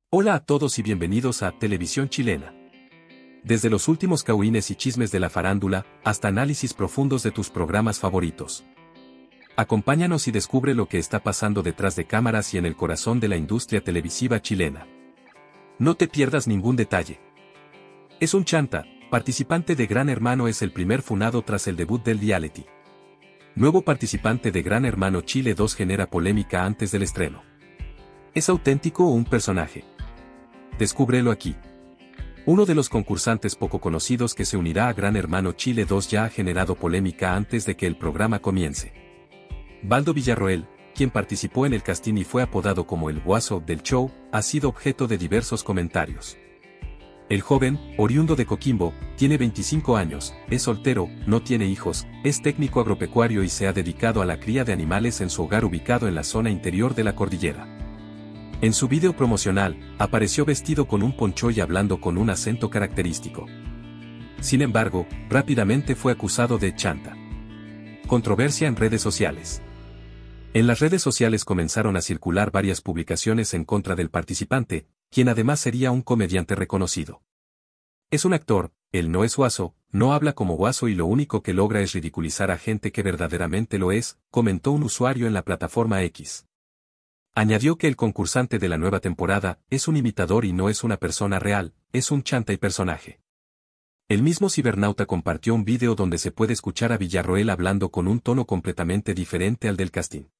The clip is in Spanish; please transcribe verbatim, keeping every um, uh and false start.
Hola a todos y bienvenidos a Televisión Chilena. Desde los últimos cagüines y chismes de la farándula, hasta análisis profundos de tus programas favoritos. Acompáñanos y descubre lo que está pasando detrás de cámaras y en el corazón de la industria televisiva chilena. No te pierdas ningún detalle. Es un chanta, participante de Gran Hermano, es el primer funado tras el debut del reality. Nuevo participante de Gran Hermano Chile dos genera polémica antes del estreno. ¿Es auténtico o un personaje? Descúbrelo aquí. Uno de los concursantes poco conocidos que se unirá a Gran Hermano Chile dos ya ha generado polémica antes de que el programa comience. Baldo Villarroel, quien participó en el casting y fue apodado como el guaso del show, ha sido objeto de diversos comentarios. El joven, oriundo de Coquimbo, tiene veinticinco años, es soltero, no tiene hijos, es técnico agropecuario y se ha dedicado a la cría de animales en su hogar ubicado en la zona interior de la cordillera. En su video promocional, apareció vestido con un poncho y hablando con un acento característico. Sin embargo, rápidamente fue acusado de chanta. Controversia en redes sociales. En las redes sociales comenzaron a circular varias publicaciones en contra del participante, quien además sería un comediante reconocido. Es un actor, él no es guaso, no habla como guaso y lo único que logra es ridiculizar a gente que verdaderamente lo es, comentó un usuario en la plataforma X. Añadió que el concursante de la nueva temporada es un imitador y no es una persona real, es un chanta y personaje. El mismo cibernauta compartió un video donde se puede escuchar a Villarroel hablando con un tono completamente diferente al del casting.